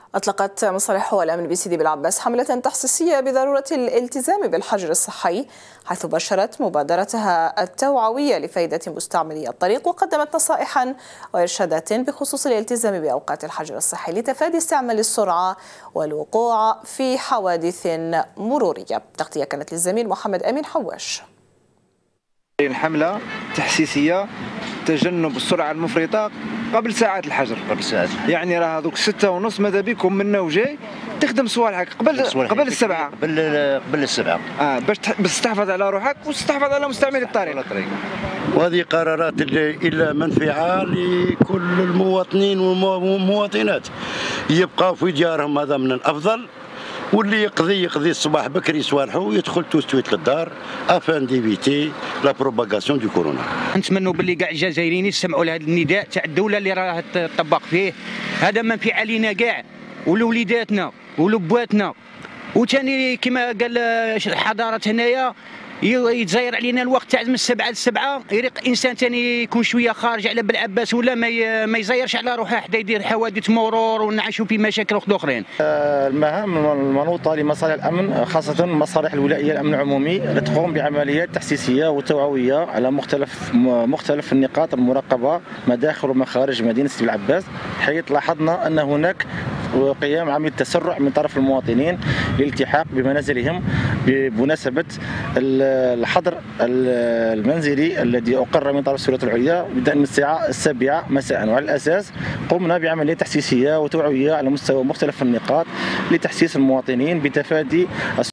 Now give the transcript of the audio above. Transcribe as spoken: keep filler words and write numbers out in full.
أطلقت مصالح الأمن بسيدي بلعباس حملة تحسيسية بضرورة الالتزام بالحجر الصحي، حيث بشرت مبادرتها التوعوية لفائدة مستعملي الطريق، وقدمت نصائحا وإرشادات بخصوص الالتزام بأوقات الحجر الصحي لتفادي استعمال السرعة والوقوع في حوادث مرورية. تغطية كانت للزميل محمد أمين حواش. الحملة تحسيسية تجنب السرعة المفرطة قبل ساعات الحجر. قبل ساعات يعني راه هذوك ستة ونص ماذا بكم منا وجاي تخدم صوالحك قبل قبل السبعة قبل قبل السبعة اه باش باش تحافظ على روحك وتحافظ على مستعملي الطريق. وهذه قرارات إلا منفعة لكل المواطنين والمواطنات، يبقاو في ديارهم هذا من الأفضل، واللي يقضي يقضي الصباح بكري صوالحو ويدخل توستويت للدار افان ديفيتي لا بروباغاسيون دو كورونا. نتمنوا باللي كاع الجزائريين يسمعوا لهذا النداء تاع الدوله اللي راه تطبق فيه، هذا منفي علينا كاع ولوليداتنا ولبواتنا. وثاني كما قال حضاره هنايا يتزاير علينا الوقت تاع من السبعه للسبعه، يريق انسان ثاني يكون شويه خارج على بلعباس ولا ما ما يزايرش على روحه حتى يدير حوادث مرور ونعيشوا في مشاكل اخرين. المهام المنوطه لمصالح الامن خاصه مصالح الولايه الامن العمومي تقوم بعمليات تحسيسيه وتوعويه على مختلف مختلف النقاط المراقبه مداخل ومخارج مدينه سيدي بلعباس، حيث لاحظنا ان هناك وقيام عمليه تسرع من طرف المواطنين للالتحاق بمنازلهم بمناسبه الحظر المنزلي الذي اقر من طرف السلطات العليا بدءا من الساعه السابعه مساء. وعلى الاساس قمنا بعمليه تحسيسيه وتوعويه على مستوى مختلف النقاط لتحسيس المواطنين بتفادي